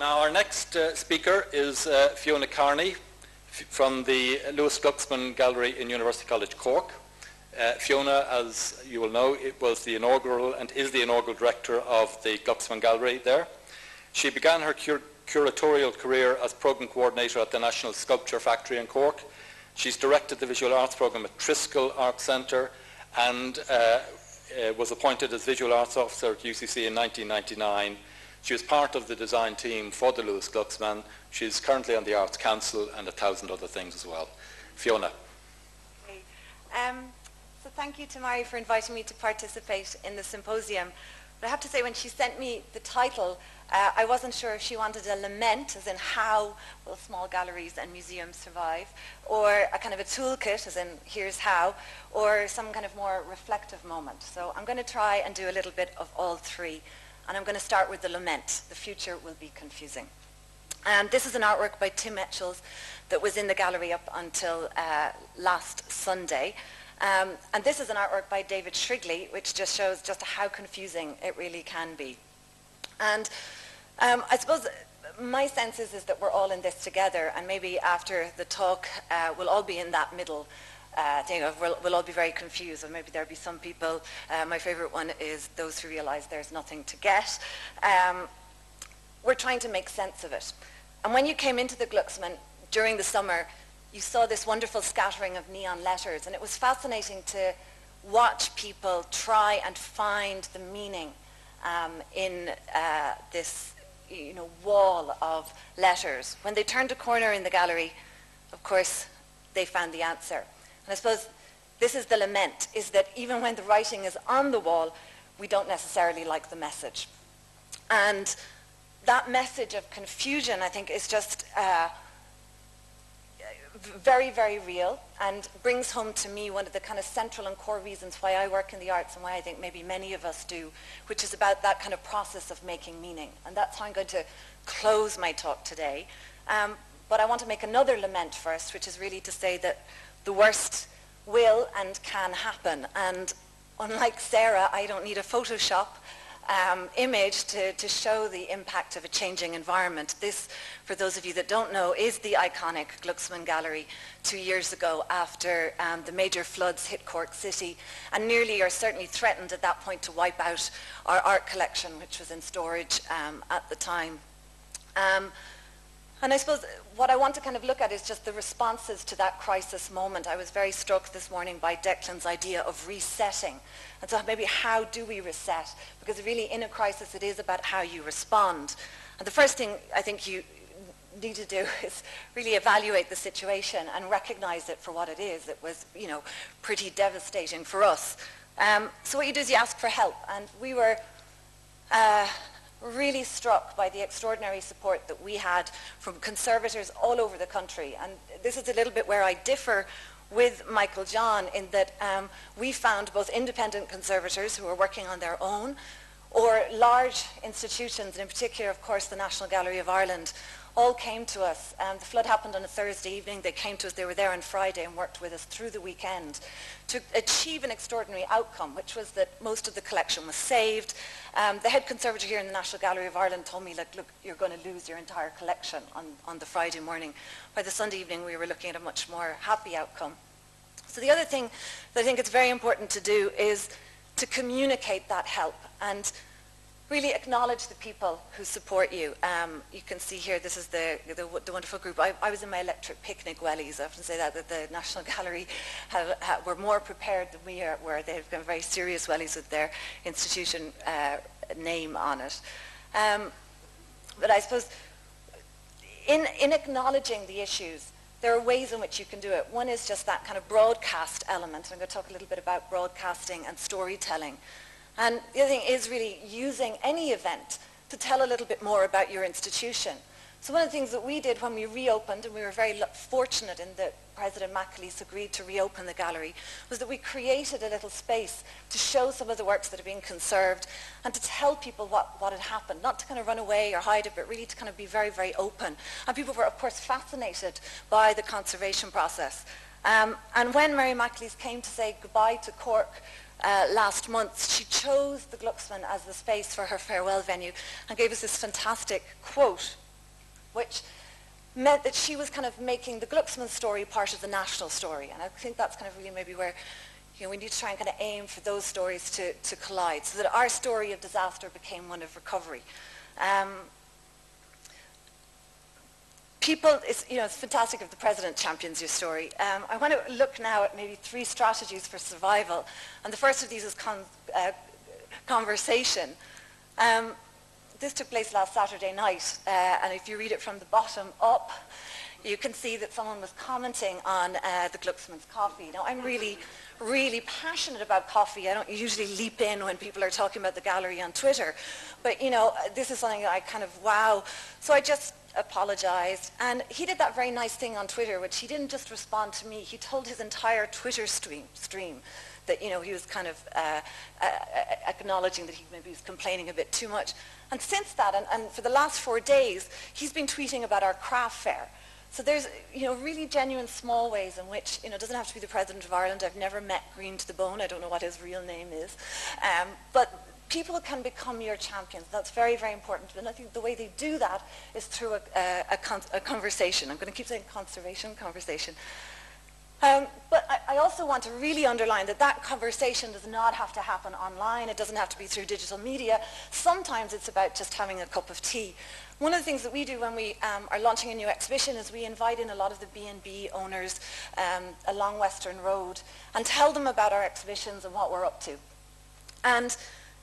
Now our next speaker is Fiona Kearney from the Lewis Glucksman Gallery in University College Cork. Fiona, as you will know, it was the inaugural and is the inaugural director of the Glucksman Gallery there. She began her curatorial career as program coordinator at the National Sculpture Factory in Cork. She's directed the visual arts program at Triskel Art Centre and was appointed as visual arts officer at UCC in 1999. She was part of the design team for the Lewis Glucksman. She's currently on the Arts Council and 1,000 other things as well. Fiona. Okay. So thank you to Mari for inviting me to participate in the symposium. But I have to say, when she sent me the title, I wasn't sure if she wanted a lament, as in how will small galleries and museums survive, or a kind of a toolkit, as in here's how, or some kind of more reflective moment. So I'm going to try and do a little bit of all three. And I'm going to start with the lament. The future will be confusing. And this is an artwork by Tim Etchells that was in the gallery up until last Sunday. And this is an artwork by David Shrigley, which just shows just how confusing it really can be. And I suppose my sense is that we're all in this together, and maybe after the talk, we'll all be in that middle. We'll all be very confused, or maybe there'll be some people. My favorite one is those who realize there's nothing to get. We're trying to make sense of it. And when you came into the Glucksman during the summer, you saw this wonderful scattering of neon letters, and it was fascinating to watch people try and find the meaning in this wall of letters. When they turned a corner in the gallery, of course, they found the answer. And I suppose this is the lament, is that even when the writing is on the wall, we don't necessarily like the message. And that message of confusion, I think, is just very, very real, and brings home to me one of the kind of central and core reasons why I work in the arts and why I think maybe many of us do, which is about that kind of process of making meaning. And that's how I'm going to close my talk today. But I want to make another lament first, which is really to say that the worst will and can happen. And unlike Sarah, I don't need a Photoshop image to show the impact of a changing environment. This, for those of you that don't know, is the iconic Glucksman Gallery 2 years ago after the major floods hit Cork City and nearly or certainly threatened at that point to wipe out our art collection, which was in storage at the time. And I suppose what I want to kind of look at is just the responses to that crisis moment. I was very struck this morning by Declan's idea of resetting. And so maybe how do we reset? Because really in a crisis it is about how you respond. And the first thing I think you need to do is really evaluate the situation and recognize it for what it is. It was, pretty devastating for us. So what you do is you ask for help. And we were really struck by the extraordinary support that we had from conservators all over the country. And this is a little bit where I differ with Michael John in that we found both independent conservators who were working on their own, or large institutions, and in particular, of course, the National Gallery of Ireland, all came to us. The flood happened on a Thursday evening. They came to us. They were there on Friday and worked with us through the weekend to achieve an extraordinary outcome, which was that most of the collection was saved. The head conservator here in the National Gallery of Ireland told me, look, you're going to lose your entire collection on the Friday morning. By the Sunday evening, we were looking at a much more happy outcome. So the other thing that I think it's very important to do is to communicate that help and really acknowledge the people who support you. You can see here, this is the wonderful group. I was in my electric picnic wellies. I often say that the National Gallery were more prepared than we were. They've been very serious wellies with their institution name on it. But I suppose in acknowledging the issues, there are ways in which you can do it. One is just that kind of broadcast element. I'm going to talk a little bit about broadcasting and storytelling. And the other thing is really using any event to tell a little bit more about your institution. So one of the things that we did when we reopened, and we were very fortunate in that President McAleese agreed to reopen the gallery, was that we created a little space to show some of the works that are being conserved and to tell people what had happened, not to kind of run away or hide it, but really to kind of be very, very open. And people were, of course, fascinated by the conservation process. And when Mary McAleese came to say goodbye to Cork last month, she chose the Glucksman as the space for her farewell venue and gave us this fantastic quote which meant that she was kind of making the Glucksman story part of the national story. And I think that's kind of really maybe where we need to try and kind of aim for those stories to collide, so that our story of disaster became one of recovery. It's fantastic if the president champions your story. I want to look now at maybe 3 strategies for survival. And the first of these is conversation. This took place last Saturday night, and if you read it from the bottom up, you can see that someone was commenting on the Glucksman's coffee. Now, I'm really, really passionate about coffee. I don't usually leap in when people are talking about the gallery on Twitter. But, this is something that I kind of, wow. So I just apologized. And he did that very nice thing on Twitter, which he didn't just respond to me. He told his entire Twitter stream that, he was kind of acknowledging that he maybe was complaining a bit too much. And since that, and for the last 4 days, he's been tweeting about our craft fair. So there's, really genuine small ways in which, it doesn't have to be the President of Ireland. I've never met Green to the Bone. I don't know what his real name is. But people can become your champions. That's very, very important. And I think the way they do that is through a conversation. I'm going to keep saying conversation. But I also want to really underline that conversation does not have to happen online. It doesn't have to be through digital media. Sometimes it's about just having a cup of tea. One of the things that we do when we are launching a new exhibition is we invite in a lot of the B&B owners along Western Road and tell them about our exhibitions and what we're up to. And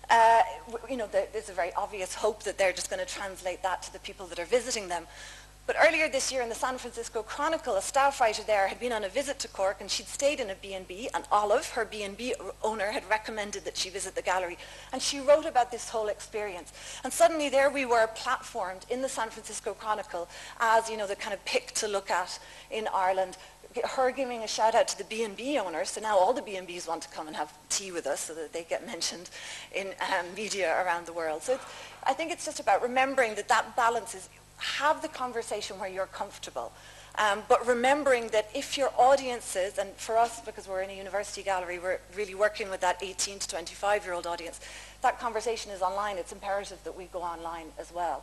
there's a very obvious hope that they're just going to translate that to the people that are visiting them. But earlier this year in the San Francisco Chronicle, a staff writer there had been on a visit to Cork, and she'd stayed in a B&B, and Olive, her B&B owner, had recommended that she visit the gallery. And she wrote about this whole experience. And suddenly there we were platformed in the San Francisco Chronicle as, the kind of pick to look at in Ireland, her giving a shout out to the B&B owners. So now all the B&Bs want to come and have tea with us so that they get mentioned in media around the world. So I think it's just about remembering that balance is, have the conversation where you're comfortable. But remembering that if your audiences, and for us, because we're in a university gallery, we're really working with that 18 to 25-year-old audience, that conversation is online. It's imperative that we go online as well.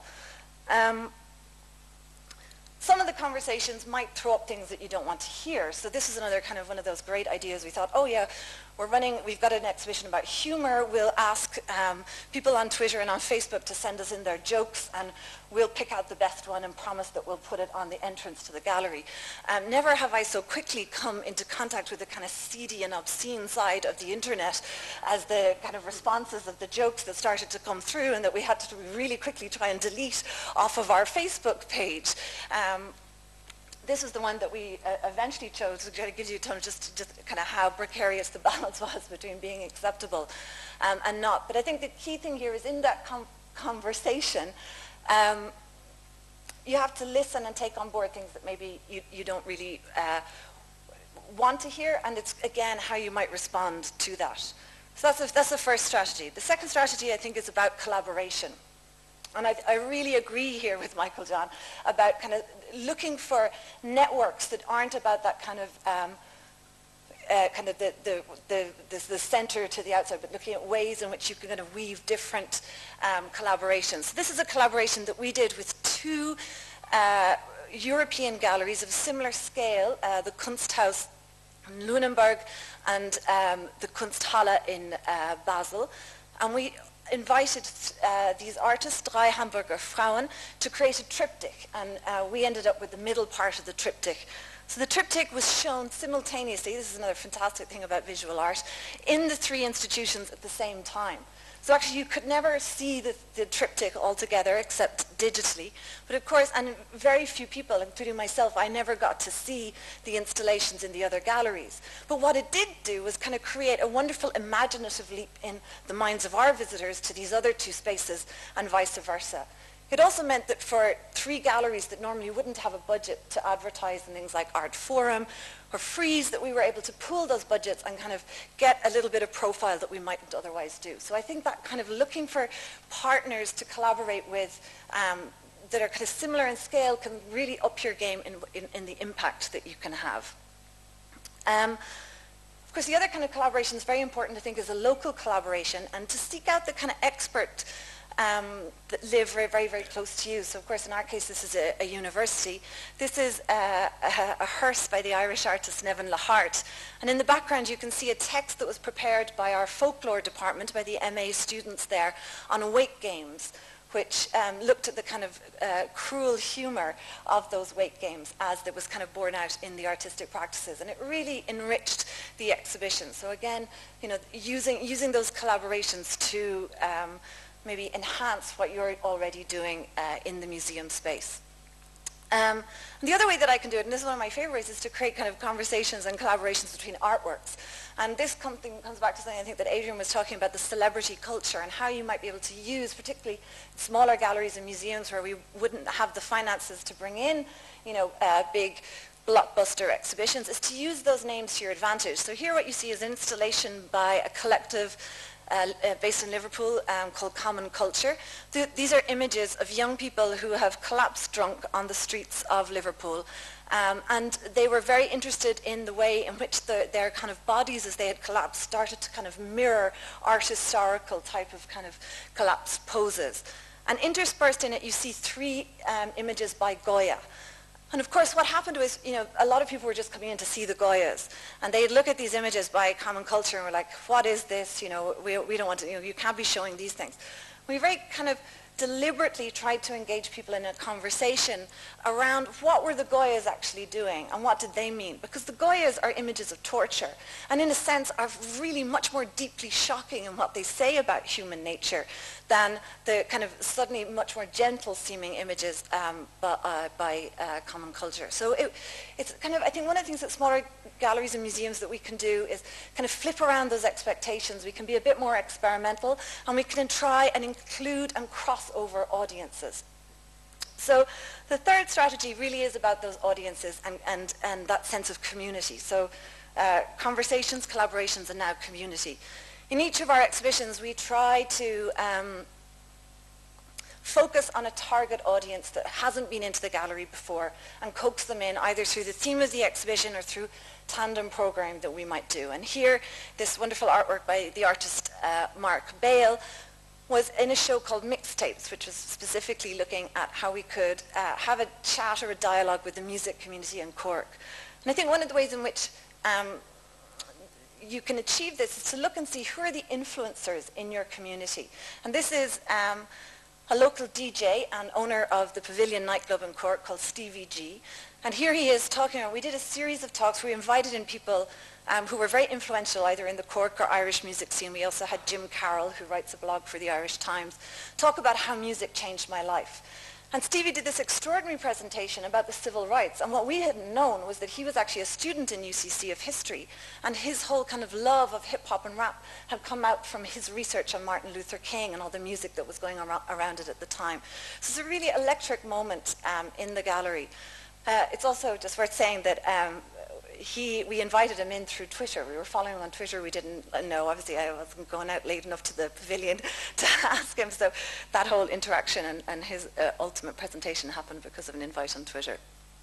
Some of the conversations might throw up things that you don't want to hear. So this is another kind of one of those great ideas. We thought, oh yeah, we've got an exhibition about humor. We'll ask people on Twitter and on Facebook to send us in their jokes, and we'll pick out the best one and promise that we'll put it on the entrance to the gallery. Never have I so quickly come into contact with the kind of seedy and obscene side of the internet as the kind of responses of the jokes that started to come through and that we had to really quickly try and delete off of our Facebook page. This is the one that we eventually chose. It gives you a tone of just kind of how precarious the balance was between being acceptable and not. But I think the key thing here is in that conversation, you have to listen and take on board things that maybe you don't really want to hear, and it's, again, how you might respond to that. So that's the first strategy. The second strategy, I think, is about collaboration. And I really agree here with Michael John about kind of looking for networks that aren't about that kind of the center to the outside, but looking at ways in which you can kind of weave different collaborations. So this is a collaboration that we did with 2 European galleries of similar scale, the Kunsthaus in Lunenburg and the Kunsthalle in Basel. And we invited these artists, 3 Hamburger Frauen, to create a triptych, and we ended up with the middle part of the triptych. So the triptych was shown simultaneously, this is another fantastic thing about visual art, in the 3 institutions at the same time. So actually you could never see the triptych altogether except digitally. But of course, and very few people, including myself, I never got to see the installations in the other galleries. But what it did do was kind of create a wonderful imaginative leap in the minds of our visitors to these other 2 spaces and vice versa. It also meant that for 3 galleries that normally wouldn't have a budget to advertise in things like Art Forum or Frieze, that we were able to pool those budgets and kind of get a little bit of profile that we mightn't otherwise do. So I think that kind of looking for partners to collaborate with that are kind of similar in scale can really up your game in the impact that you can have. Of course, the other kind of collaboration is very important, I think, is a local collaboration, and to seek out the kind of expert that live very, very, very close to you. So of course in our case this is a university. This is a hearse by the Irish artist Nevin Lahart. And in the background you can see a text that was prepared by our folklore department, by the MA students there, on awake games, which looked at the kind of cruel humour of those wake games as it was kind of borne out in the artistic practices. And it really enriched the exhibition. So again, you know, using those collaborations to maybe enhance what you're already doing in the museum space. The other way that I can do it, and this is one of my favorites, is to create kind of conversations and collaborations between artworks. And this comes back to something I think that Adrian was talking about, the celebrity culture, and how you might be able to use, particularly smaller galleries and museums where we wouldn't have the finances to bring in, you know, big blockbuster exhibitions, is to use those names to your advantage. So here what you see is an installation by a collective based in Liverpool called Common Culture. These are images of young people who have collapsed drunk on the streets of Liverpool. And they were very interested in the way in which their kind of bodies as they had collapsed started to kind of mirror art historical type of kind of collapse poses. And interspersed in it you see three images by Goya. And of course what happened was, you know, a lot of people were just coming in to see the Goyas, and they'd look at these images by Common Culture and were like, what is this, you know, we don't want to, you know, you can't be showing these things. We very kind of deliberately tried to engage people in a conversation around what were the Goyas actually doing and what did they mean, because the Goyas are images of torture and in a sense are really much more deeply shocking in what they say about human nature than the kind of suddenly much more gentle seeming images by Common Culture. So it's kind of, I think one of the things that smaller galleries and museums that we can do is kind of flip around those expectations. We can be a bit more experimental, and we can try and include and cross over audiences. So the third strategy really is about those audiences and that sense of community. So conversations, collaborations, and now community. In each of our exhibitions we try to focus on a target audience that hasn't been into the gallery before and coax them in either through the theme of the exhibition or through tandem program that we might do. And here, this wonderful artwork by the artist Mark Bale was in a show called Mixtapes, which was specifically looking at how we could have a chat or a dialogue with the music community in Cork. And I think one of the ways in which you can achieve this is to look and see who are the influencers in your community. And this is a local DJ and owner of the Pavilion nightclub in Cork called Stevie G. And here he is talking about, we did a series of talks where we invited in people who were very influential either in the Cork or Irish music scene. We also had Jim Carroll, who writes a blog for the Irish Times, talk about how music changed my life. And Stevie did this extraordinary presentation about the civil rights, and what we hadn't known was that he was actually a student in UCC of history, and his whole kind of love of hip-hop and rap had come out from his research on Martin Luther King and all the music that was going around it at the time. So it's a really electric moment in the gallery. It's also just worth saying that we invited him in through Twitter. We were following him on Twitter. We didn't know. Obviously, I wasn't going out late enough to the pavilion to ask him. So that whole interaction and his ultimate presentation happened because of an invite on Twitter.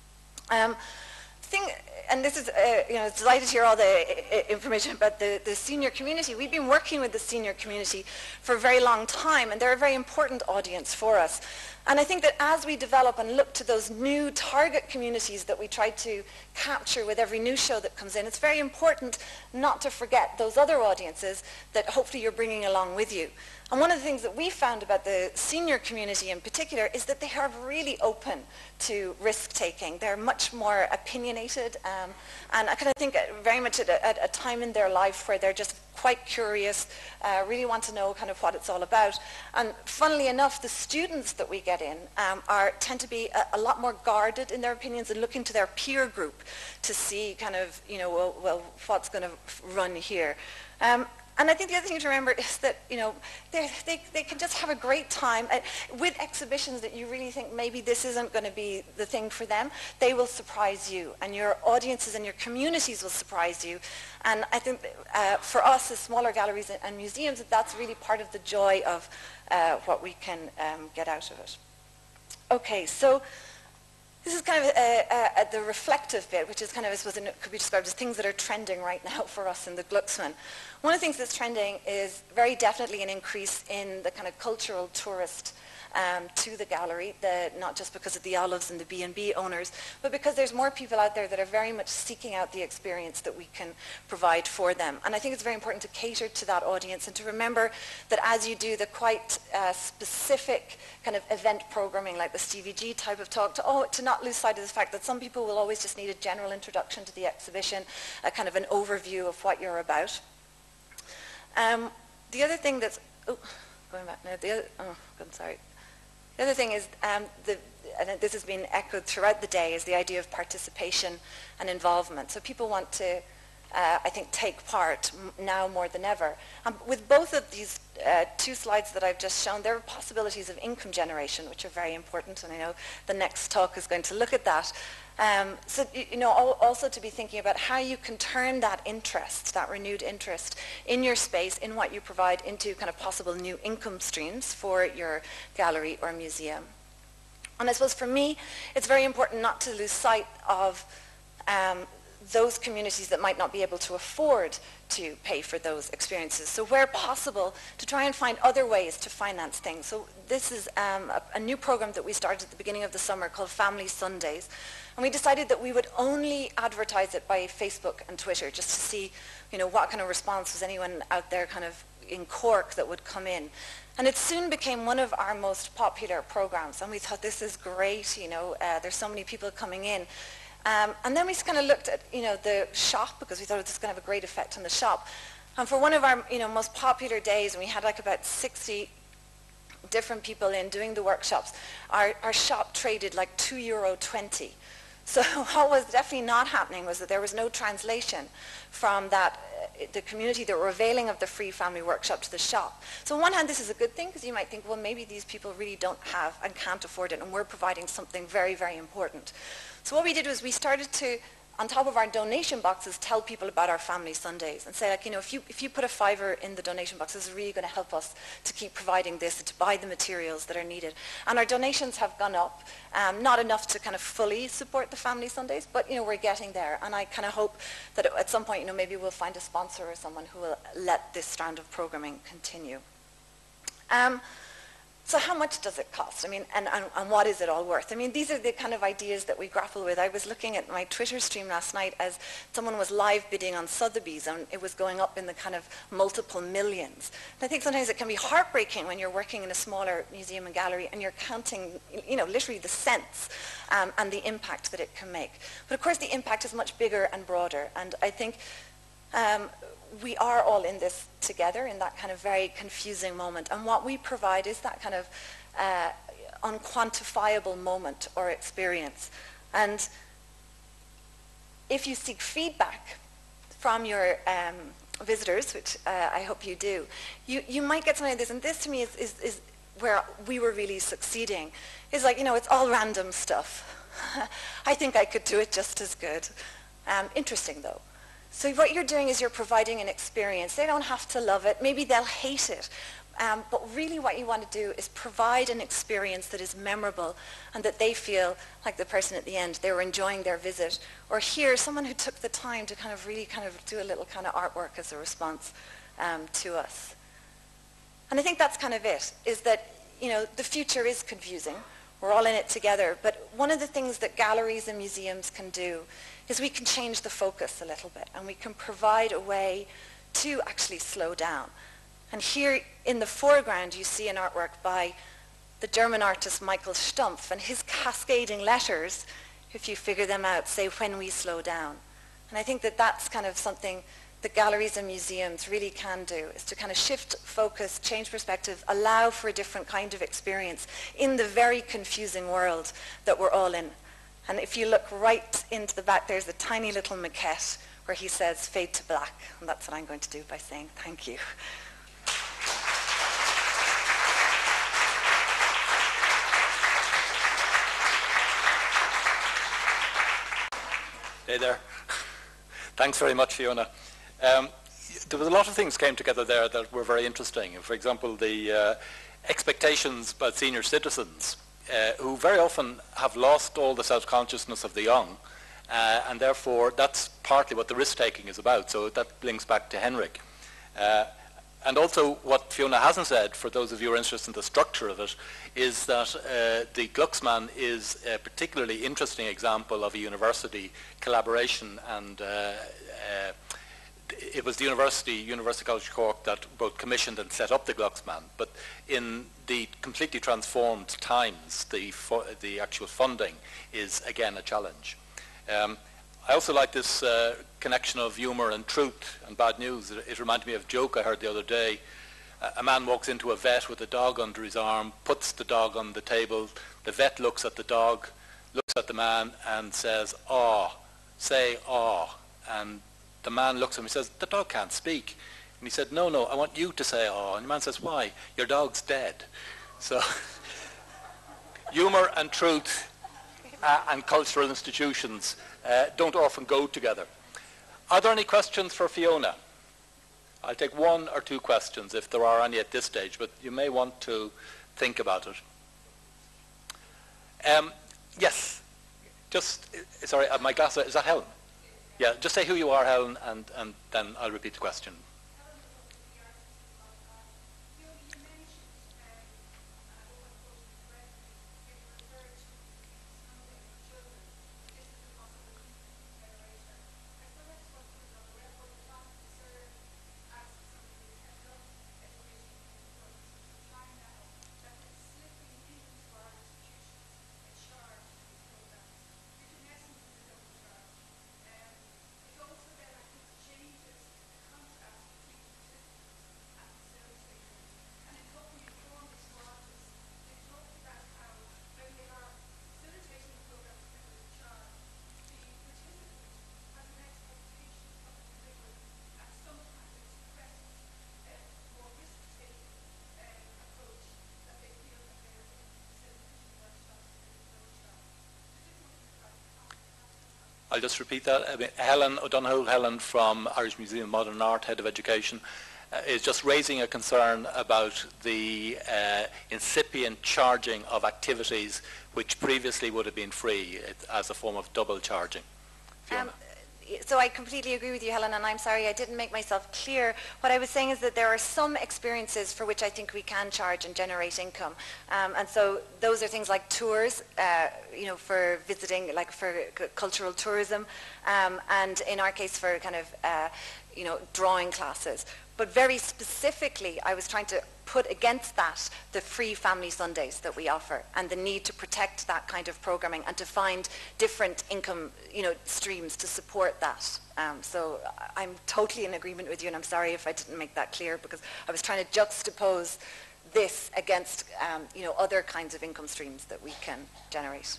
And this is, you know, delighted to hear all the information about the senior community. We've been working with the senior community for a very long time, and they're a very important audience for us. And I think that as we develop and look to those new target communities that we try to capture with every new show that comes in, it's very important not to forget those other audiences that hopefully you're bringing along with you. And one of the things that we found about the senior community in particular is that they are really open to risk-taking. They're much more opinionated, and I kind of think very much at a time in their life where they're just quite curious, really want to know kind of what it's all about. And funnily enough, the students that we get in tend to be a lot more guarded in their opinions and looking to their peer group to see kind of, you know, well what's going to run here. And I think the other thing to remember is that, you know, they can just have a great time with exhibitions that you really think maybe this isn't going to be the thing for them. They will surprise you, and your audiences and your communities will surprise you. And I think for us as smaller galleries and museums, that's really part of the joy of what we can get out of it. Okay, so This is kind of the reflective bit, which is kind of, I suppose, it could be described as things that are trending right now for us in the Glucksman. One of the things that's trending is very definitely an increase in the kind of cultural tourist to the gallery, not just because of the olives and the B&B owners, but because there's more people out there that are very much seeking out the experience that we can provide for them. And I think it's very important to cater to that audience and to remember that as you do the quite specific kind of event programming, like the Stevie G type of talk, to not lose sight of the fact that some people will always just need a general introduction to the exhibition, a kind of an overview of what you're about. The other thing that's, going back now, I'm sorry. The other thing is, and this has been echoed throughout the day, is the idea of participation and involvement. So people want to, I think, take part now more than ever. With both of these two slides that I've just shown, there are possibilities of income generation, which are very important, and I know the next talk is going to look at that. So, also to be thinking about how you can turn that interest, that renewed interest in your space, in what you provide, into kind of possible new income streams for your gallery or museum. And I suppose for me, it's very important not to lose sight of those communities that might not be able to afford to pay for those experiences. So where possible, to try and find other ways to finance things. So this is a new program that we started at the beginning of the summer called Family Sundays. And we decided that we would only advertise it by Facebook and Twitter, just to see, what kind of response was anyone out there kind of in Cork that would come in. And it soon became one of our most popular programs. And we thought, this is great, there's so many people coming in. And then we kind of looked at, the shop, because we thought this was going to have a great effect on the shop. And for one of our, most popular days, and we had like about 60 different people in doing the workshops, our shop traded like €2.20. So what was definitely not happening was that there was no translation from the community that were availing of the free family workshop to the shop. So on one hand, this is a good thing, because you might think, well, maybe these people really don't have and can't afford it, and we're providing something very, very important. So what we did was we started to, on top of our donation boxes, tell people about our Family Sundays and say, like, if you put a $5 in the donation box, this is really going to help us to keep providing this and to buy the materials that are needed. And our donations have gone up, not enough to kind of fully support the Family Sundays, but we're getting there. And I kind of hope that at some point, maybe we'll find a sponsor or someone who will let this strand of programming continue. So how much does it cost? I mean, and what is it all worth? I mean, these are the kind of ideas that we grapple with. I was looking at my Twitter stream last night as someone was live bidding on Sotheby's, and it was going up in the kind of multiple millions. And I think sometimes it can be heartbreaking when you're working in a smaller museum and gallery and you're counting, literally the cents and the impact that it can make. But of course, the impact is much bigger and broader. And I think we are all in this together in that kind of very confusing moment. And what we provide is that kind of unquantifiable moment or experience. And if you seek feedback from your visitors, which I hope you do, you might get something like this. And this to me is where we were really succeeding. It's like, it's all random stuff. I think I could do it just as good. Interesting though. So what you're doing is you're providing an experience. They don't have to love it. Maybe they'll hate it. But really what you want to do is provide an experience that is memorable and that they feel like the person at the end, they were enjoying their visit. Or here, someone who took the time to kind of really kind of do a little kind of artwork as a response to us. And I think that's kind of it, is that, the future is confusing. We're all in it together. But one of the things that galleries and museums can do is we can change the focus a little bit, and we can provide a way to actually slow down. And here in the foreground, you see an artwork by the German artist Michael Stumpf, and his cascading letters, if you figure them out, say, "When we slow down." And I think that that's kind of something that galleries and museums really can do, is to kind of shift focus, change perspective, allow for a different kind of experience in the very confusing world that we're all in. And if you look right into the back, there's a tiny little maquette where he says, "Fade to black." And that's what I'm going to do by saying thank you. Hey there. Thanks very much, Fiona. There was a lot of things came together there that were very interesting. For example, the expectations about senior citizens who very often have lost all the self-consciousness of the young, and therefore that's partly what the risk-taking is about. So that links back to Henrik. And also what Fiona hasn't said, for those of you who are interested in the structure of it, is that the Glucksman is a particularly interesting example of a university collaboration, and it was the University College Cork, that both commissioned and set up the Glucksman. But in the completely transformed times, the actual funding is again a challenge. I also like this connection of humour and truth and bad news. It reminded me of a joke I heard the other day. A man walks into a vet with a dog under his arm, puts the dog on the table. The vet looks at the dog, looks at the man and says, "Aw, say aw." And the man looks at him and says, "The dog can't speak." And he said, "No, I want you to say aw." And the man says, "Why? Your dog's dead." So humour and truth and cultural institutions don't often go together. Are there any questions for Fiona? I'll take one or two questions if there are any at this stage, but you may want to think about it. Yes, just, sorry, my glass, is that Helen? Yeah, just say who you are, Helen, and then I'll repeat the question. I'll just repeat that. I mean, Helen O'Donoghue, Helen from Irish Museum of Modern Art, Head of Education, is just raising a concern about the incipient charging of activities which previously would have been free as a form of double charging. Fiona. So I completely agree with you, Helen, and I'm sorry I didn't make myself clear. What I was saying is that there are some experiences for which I think we can charge and generate income. And so those are things like tours, for visiting, like for cultural tourism, and in our case for kind of, drawing classes. But very specifically, I was trying to put against that the free family Sundays that we offer and the need to protect that kind of programming and to find different income, streams to support that. So I'm totally in agreement with you, and I'm sorry if I didn't make that clear, because I was trying to juxtapose this against, other kinds of income streams that we can generate.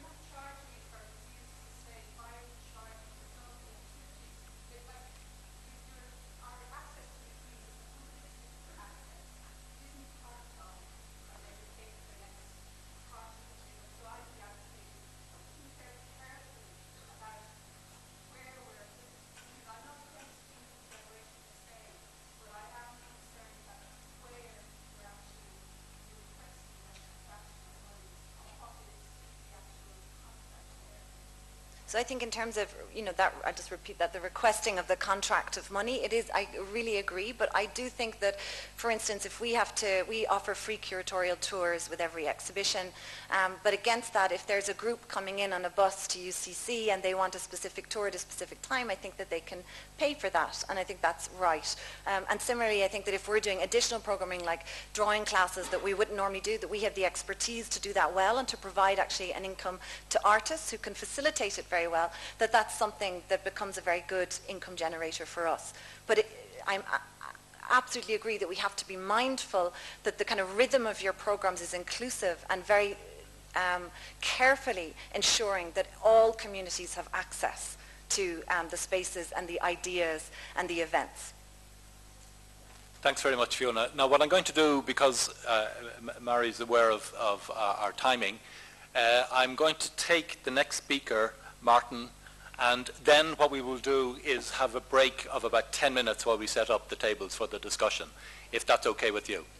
So I think in terms of, that, I just repeat that, the requesting of the contract of money, it is, I really agree, but I do think that, for instance, if we offer free curatorial tours with every exhibition, but against that, if there's a group coming in on a bus to UCC and they want a specific tour at a specific time, I think that they can pay for that, and I think that's right. And similarly, I think that if we're doing additional programming like drawing classes that we wouldn't normally do, that we have the expertise to do that well and to provide actually an income to artists who can facilitate it very well, that's something that becomes a very good income generator for us. But I absolutely agree that we have to be mindful that the kind of rhythm of your programs is inclusive and very carefully ensuring that all communities have access to the spaces and the ideas and the events. Thanks very much, Fiona. Now, what I'm going to do, because Mary's aware of our timing, I'm going to take the next speaker, Martin, and then what we will do is have a break of about 10 minutes while we set up the tables for the discussion, if that's okay with you.